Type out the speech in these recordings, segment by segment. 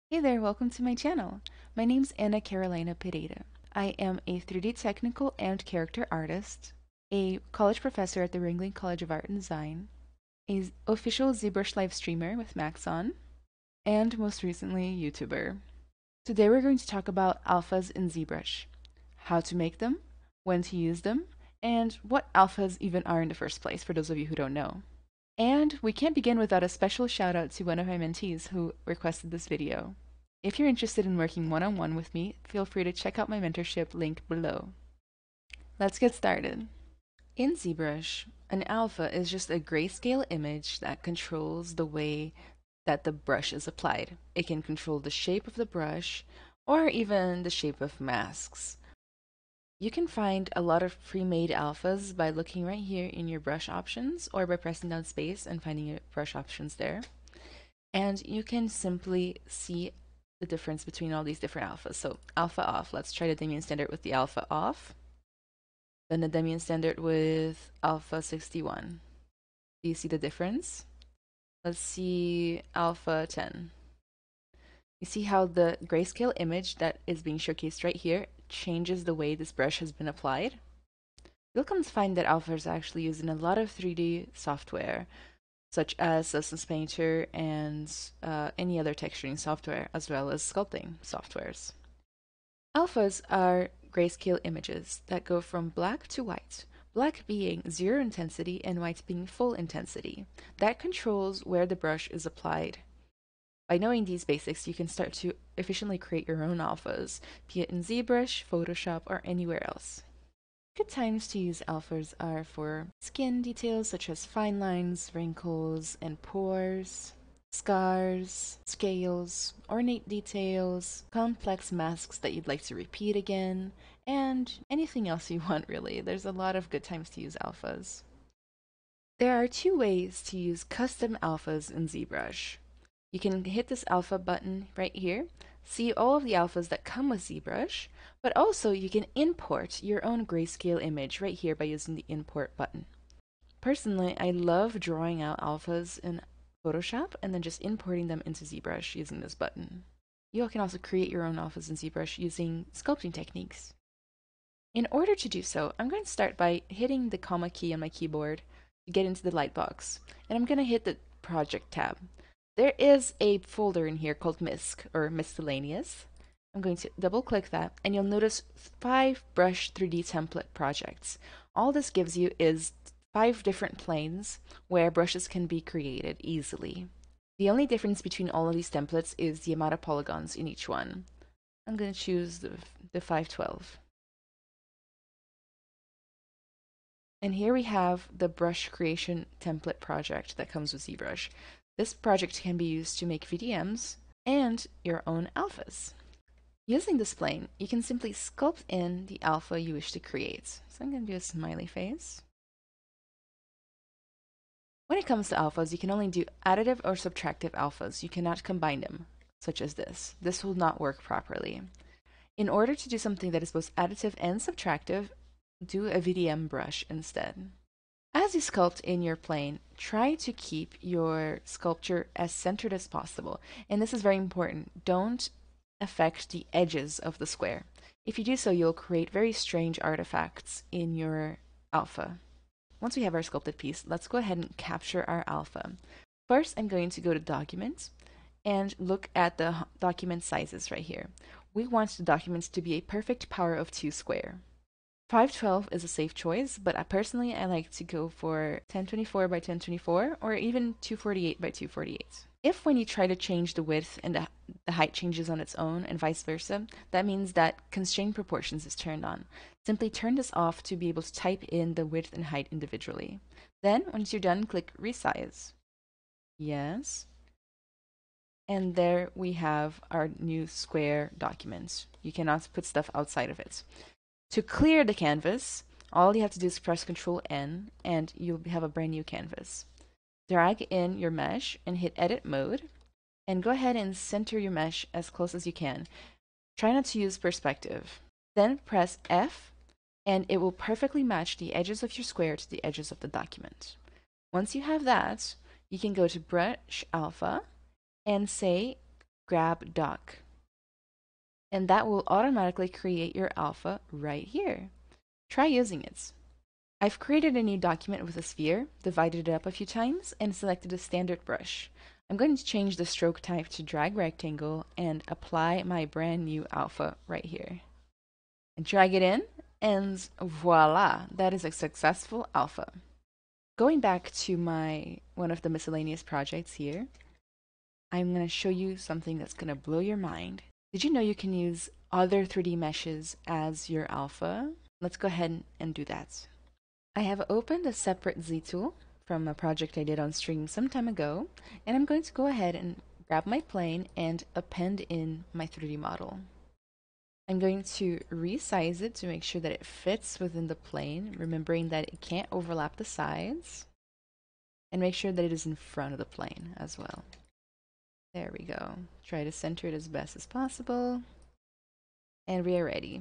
Hey there, welcome to my channel. My name's Anna Carolina Pereira. I am a 3D technical and character artist, a college professor at the Ringling College of Art and Design, a official Zbrush live streamer with Maxon, and most recently, YouTuber. Today we're going to talk about alphas in Zbrush, how to make them, when to use them, and what alphas even are in the first place, for those of you who don't know. And we can't begin without a special shout out to one of my mentees who requested this video. If you're interested in working one-on-one with me, feel free to check out my mentorship linked below. Let's get started. In ZBrush, an alpha is just a grayscale image that controls the way that the brush is applied. It can control the shape of the brush or even the shape of masks. You can find a lot of pre-made alphas by looking right here in your brush options or by pressing down space and finding your brush options there. And you can simply see the difference between all these different alphas. So alpha off, let's try the Demian standard with the alpha off. Then the Demian standard with alpha 61. Do you see the difference? Let's see alpha 10. You see how the grayscale image that is being showcased right here changes the way this brush has been applied? You'll come to find that alpha is actually used in a lot of 3D software, such as Substance Painter and any other texturing software, as well as sculpting softwares. Alphas are grayscale images that go from black to white, black being zero intensity and white being full intensity. That controls where the brush is applied. By knowing these basics, you can start to efficiently create your own alphas, be it in ZBrush, Photoshop, or anywhere else. Good times to use alphas are for skin details such as fine lines, wrinkles, and pores, scars, scales, ornate details, complex masks that you'd like to repeat again, and anything else you want really. There's a lot of good times to use alphas. There are two ways to use custom alphas in ZBrush. You can hit this alpha button right here, see all of the alphas that come with ZBrush, but also you can import your own grayscale image right here by using the import button. Personally, I love drawing out alphas in Photoshop and then just importing them into ZBrush using this button. You can also create your own alphas in ZBrush using sculpting techniques. In order to do so, I'm going to start by hitting the comma key on my keyboard to get into the lightbox, and I'm going to hit the Project tab. There is a folder in here called MISC, or Miscellaneous. I'm going to double click that, and you'll notice 5 Brush 3D template projects. All this gives you is 5 different planes where brushes can be created easily. The only difference between all of these templates is the amount of polygons in each one. I'm going to choose the 512. And here we have the brush creation template project that comes with ZBrush. This project can be used to make VDMs and your own alphas. Using this plane, you can simply sculpt in the alpha you wish to create. So I'm going to do a smiley face. When it comes to alphas, you can only do additive or subtractive alphas. You cannot combine them, such as this. This will not work properly. In order to do something that is both additive and subtractive, do a VDM brush instead. As you sculpt in your plane, try to keep your sculpture as centered as possible. And this is very important. Don't affect the edges of the square. If you do so, you'll create very strange artifacts in your alpha. Once we have our sculpted piece, let's go ahead and capture our alpha. First, I'm going to go to Document and look at the document sizes right here. We want the documents to be a perfect power of 2 square. 512 is a safe choice, but personally I like to go for 1024 by 1024 or even 248 by 248. If when you try to change the width and the height changes on its own and vice versa, that means that constraint proportions is turned on. Simply turn this off to be able to type in the width and height individually. Then, once you're done, click Resize. Yes. And there we have our new square document. You cannot put stuff outside of it. To clear the canvas, all you have to do is press Ctrl N and you'll have a brand new canvas. Drag in your mesh and hit Edit Mode and go ahead and center your mesh as close as you can. Try not to use perspective. Then press F and it will perfectly match the edges of your square to the edges of the document. Once you have that, you can go to Brush Alpha and say grab dock. And that will automatically create your alpha right here. Try using it. I've created a new document with a sphere, divided it up a few times, and selected a standard brush. I'm going to change the stroke type to drag rectangle and apply my brand new alpha right here. And drag it in, and voila, that is a successful alpha. Going back to one of the miscellaneous projects here, I'm going to show you something that's going to blow your mind. Did you know you can use other 3D meshes as your alpha? Let's go ahead and do that. I have opened a separate Z tool from a project I did on stream some time ago, and I'm going to go ahead and grab my plane and append in my 3D model. I'm going to resize it to make sure that it fits within the plane, remembering that it can't overlap the sides, and make sure that it is in front of the plane as well. There we go. Try to center it as best as possible. And we are ready.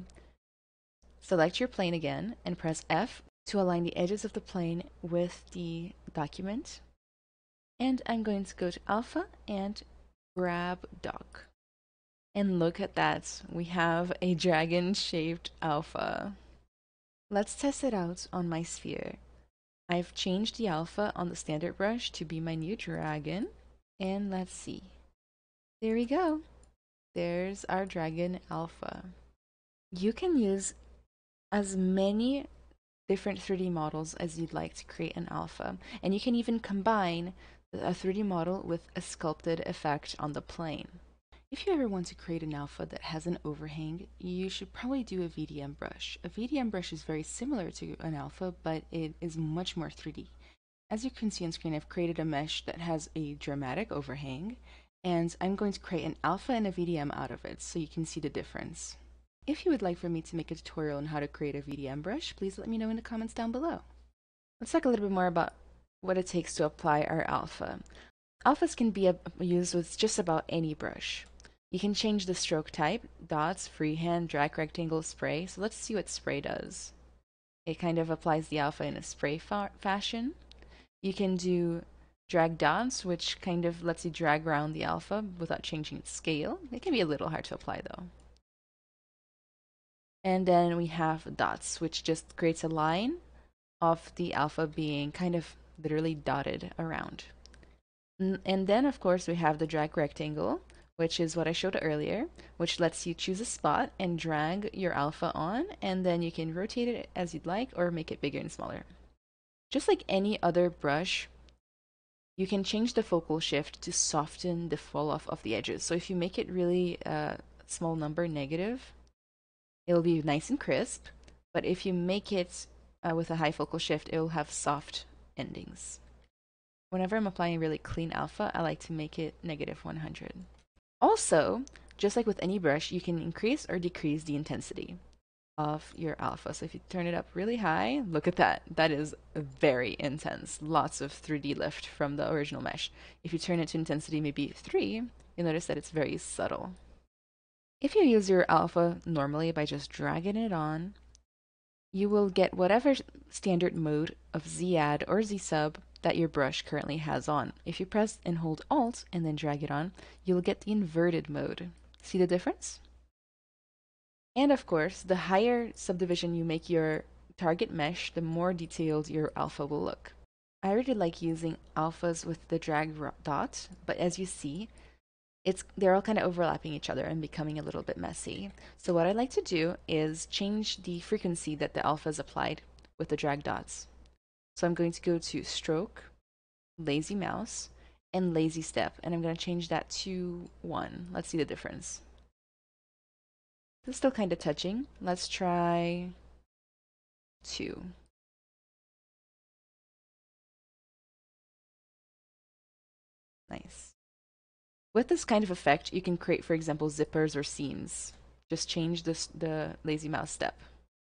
Select your plane again and press F to align the edges of the plane with the document. And I'm going to go to Alpha and grab Dock. And look at that. We have a dragon-shaped alpha. Let's test it out on my sphere. I've changed the alpha on the standard brush to be my new dragon. And let's see. There we go. There's our dragon alpha. You can use as many different 3D models as you'd like to create an alpha. And you can even combine a 3D model with a sculpted effect on the plane. If you ever want to create an alpha that has an overhang, you should probably do a VDM brush. A VDM brush is very similar to an alpha, but it is much more 3D. As you can see on screen, I've created a mesh that has a dramatic overhang, and I'm going to create an alpha and a VDM out of it so you can see the difference. If you would like for me to make a tutorial on how to create a VDM brush, please let me know in the comments down below. Let's talk a little bit more about what it takes to apply our alpha. Alphas can be used with just about any brush. You can change the stroke type, dots, freehand, drag rectangle, spray. So let's see what spray does. It kind of applies the alpha in a spray fashion. You can do drag dots, which kind of lets you drag around the alpha without changing its scale. It can be a little hard to apply though. And then we have dots, which just creates a line of the alpha being kind of literally dotted around. And then of course we have the drag rectangle, which is what I showed earlier, which lets you choose a spot and drag your alpha on, and then you can rotate it as you'd like or make it bigger and smaller. Just like any other brush, you can change the focal shift to soften the fall off of the edges. So if you make it really small number negative, it'll be nice and crisp, but if you make it with a high focal shift, it will have soft endings. Whenever I'm applying really clean alpha, I like to make it negative 100. Also, just like with any brush, you can increase or decrease the intensity of your alpha. So if you turn it up really high, look at that. That is very intense. Lots of 3D lift from the original mesh. If you turn it to intensity maybe 3, you'll notice that it's very subtle. If you use your alpha normally by just dragging it on, you will get whatever standard mode of Z-add or Z-sub that your brush currently has on. If you press and hold Alt and then drag it on, you'll get the inverted mode. See the difference? And of course, the higher subdivision you make your target mesh, the more detailed your alpha will look. I really like using alphas with the drag dot, but as you see, they're all kind of overlapping each other and becoming a little bit messy. So what I like to do is change the frequency that the alpha is applied with the drag dots. So I'm going to go to Stroke, Lazy Mouse, and Lazy Step, and I'm going to change that to 1. Let's see the difference. It's still kind of touching. Let's try 2. Nice. With this kind of effect, you can create, for example, zippers or seams. Just change the lazy mouse step.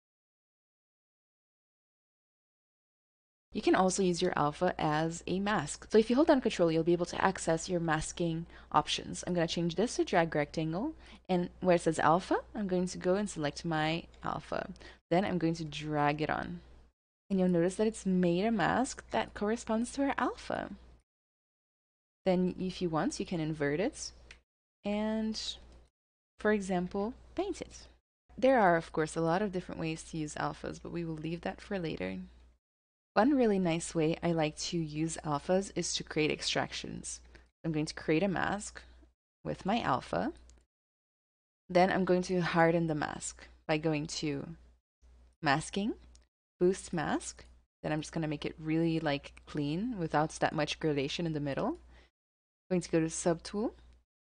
You can also use your alpha as a mask. So if you hold down Control, you'll be able to access your masking options. I'm going to change this to drag rectangle, and where it says alpha, I'm going to go and select my alpha. Then I'm going to drag it on. And you'll notice that it's made a mask that corresponds to our alpha. Then if you want, you can invert it and, for example, paint it. There are, of course, a lot of different ways to use alphas, but we will leave that for later. One really nice way I like to use alphas is to create extractions. I'm going to create a mask with my alpha. Then I'm going to harden the mask by going to masking, boost mask. Then I'm just going to make it really like clean without that much gradation in the middle. I'm going to go to subtool,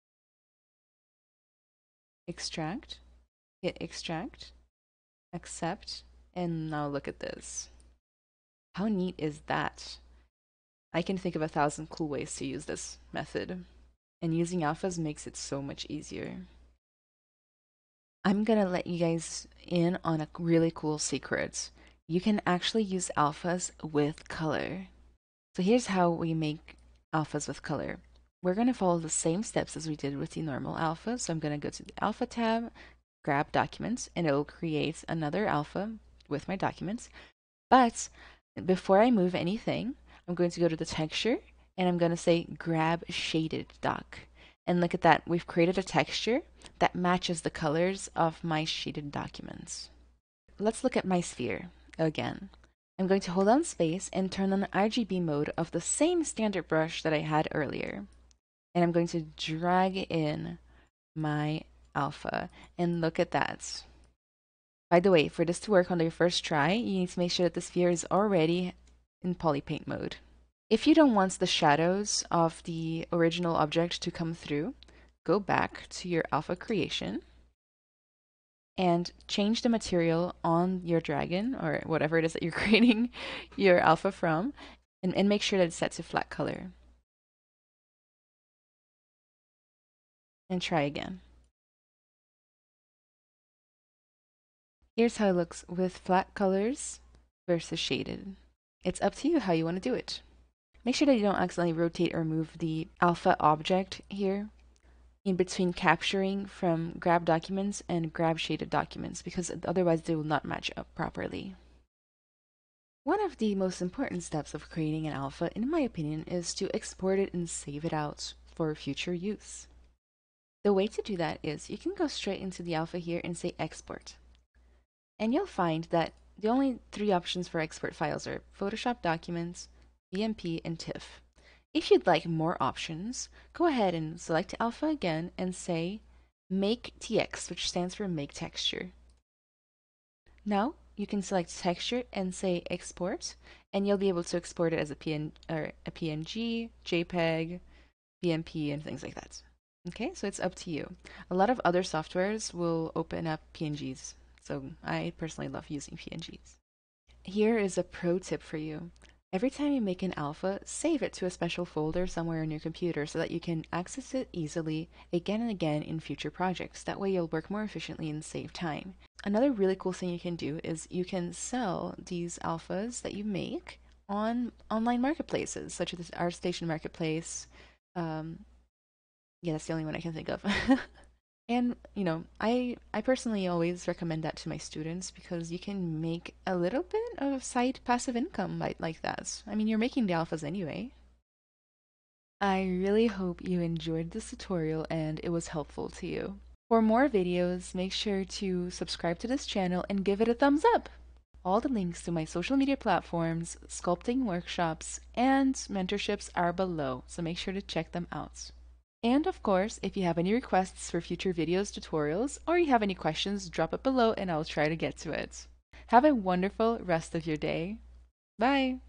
extract, hit extract, accept, and now look at this. How neat is that? I can think of 1,000 cool ways to use this method, and using alphas makes it so much easier. I'm gonna let you guys in on a really cool secret. You can actually use alphas with color. So here's how we make alphas with color. We're gonna follow the same steps as we did with the normal alpha. So I'm gonna go to the alpha tab, grab documents, and it will create another alpha with my documents. But before I move anything, I'm going to go to the texture and I'm going to say grab shaded doc. And look at that, we've created a texture that matches the colors of my shaded documents. Let's look at my sphere again. I'm going to hold down space and turn on the RGB mode of the same standard brush that I had earlier. And I'm going to drag in my alpha and look at that. By the way, for this to work on your first try, you need to make sure that the sphere is already in polypaint mode. If you don't want the shadows of the original object to come through, go back to your alpha creation and change the material on your dragon or whatever it is that you're creating your alpha from, and make sure that it's set to flat color. And try again. Here's how it looks with flat colors versus shaded. It's up to you how you want to do it. Make sure that you don't accidentally rotate or move the alpha object here in between capturing from grab documents and grab shaded documents, because otherwise they will not match up properly. One of the most important steps of creating an alpha, in my opinion, is to export it and save it out for future use. The way to do that is you can go straight into the alpha here and say export. And you'll find that the only 3 options for export files are Photoshop documents, BMP, and TIFF. If you'd like more options, go ahead and select alpha again and say make TX, which stands for make texture. Now you can select texture and say export, and you'll be able to export it as a PNG, JPEG, BMP, and things like that. Okay, so it's up to you. A lot of other softwares will open up PNGs, so I personally love using PNGs. Here is a pro tip for you. Every time you make an alpha, save it to a special folder somewhere on your computer so that you can access it easily again and again in future projects. That way you'll work more efficiently and save time. Another really cool thing you can do is you can sell these alphas that you make on online marketplaces, such as ArtStation Marketplace. Yeah, that's the only one I can think of. And, I personally always recommend that to my students because you can make a little bit of side passive income like that. I mean, you're making the alphas anyway. I really hope you enjoyed this tutorial and it was helpful to you. For more videos, make sure to subscribe to this channel and give it a thumbs up. All the links to my social media platforms, sculpting workshops, and mentorships are below, so make sure to check them out. And of course, if you have any requests for future videos, tutorials, or you have any questions, drop it below and I'll try to get to it. Have a wonderful rest of your day. Bye!